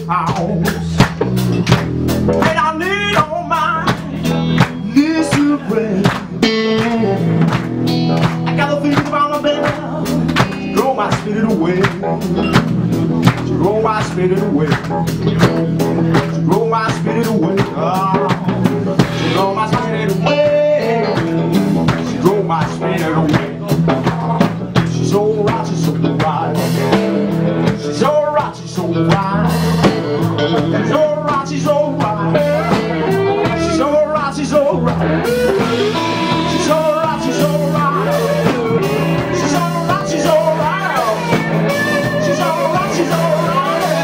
house, and I need all my needs to break. I got to think about a baby, throw my spirit away, throw my spirit away, throw my spirit away, throw my spirit away, throw my spirit away. She's alright, she's alright, she's alright, she's alright, she's alright, she's alright, she's alright, she's alright, she's alright, she's alright, she's alright, she's alright, she's alright, she's alright.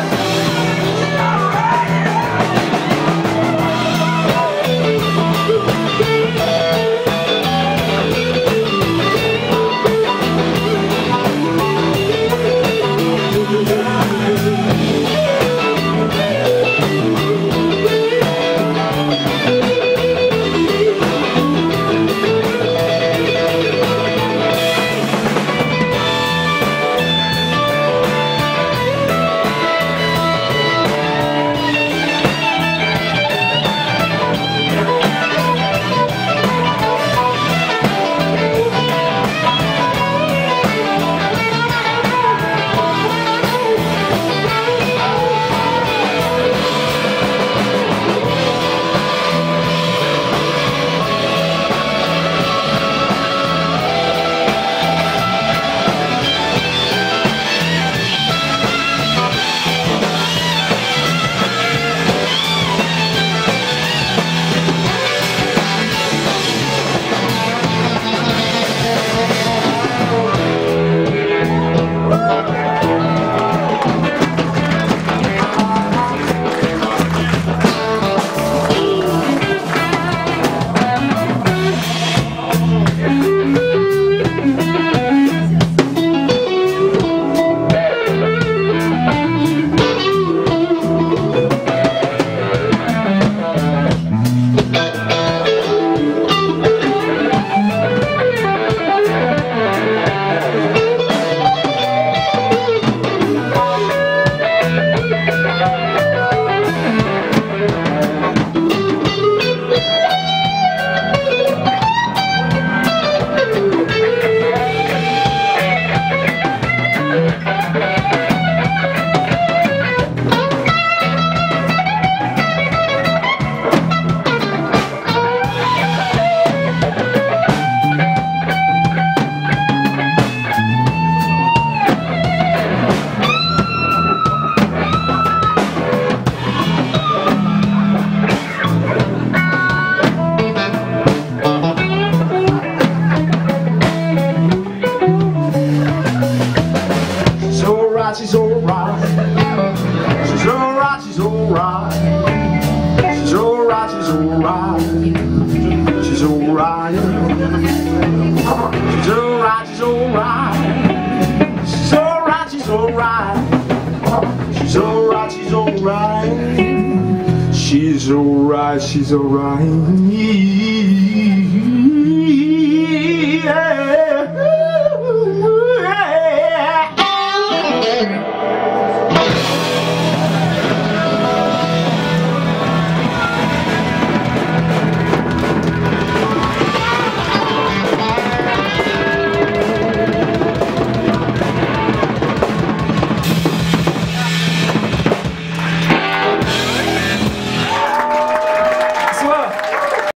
She's alright, she's alright, she's alright, she's alright, she's alright, she's alright, she's alright, she's alright, she's alright, she's alright, she's alright, she's alright, she's alright, she's alright.